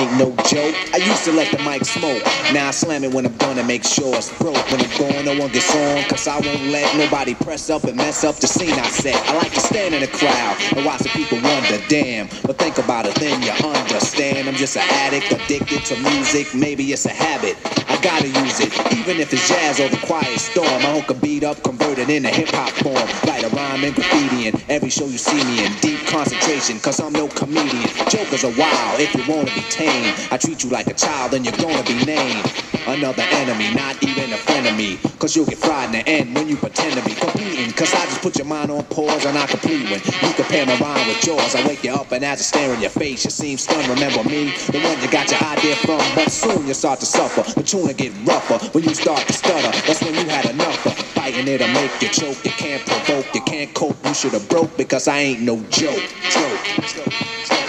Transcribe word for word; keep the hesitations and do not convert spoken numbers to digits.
ain't no joke. I used to let the mic smoke. Now I slam it when I'm done and make sure it's broke. When I'm gone, no one gets on, cause I won't let nobody press up and mess up the scene I set. I like to stand in the crowd and watch the people wonder, damn. But think about it, then you understand. I'm just an addict, addicted to music. Maybe it's a habit, I gotta use it. Even if it's jazz or the quiet storm, I hook a beat up, convert it into hip-hop form. Write a rhyme and graffiti in every show you see me in. Deep concentration, cause I'm no comedian. Jokers are wild, if you wanna be tame. I treat you like a child, then you're gonna be named another enemy, not even a friend of me. Cause you'll get fried in the end when you pretend to be competing. Cause I just put your mind on pause and I complete when you compare my rhyme with yours. I wake you up and as I stare in your face, you seem stunned. Remember me, the one you got your idea from. But soon you start to suffer, the tune will get rougher. When you start to stutter, that's when you had enough of fighting it'll make you choke. You can't provoke, you can't cope, you should've broke. Because I ain't no joke, joke, joke, joke.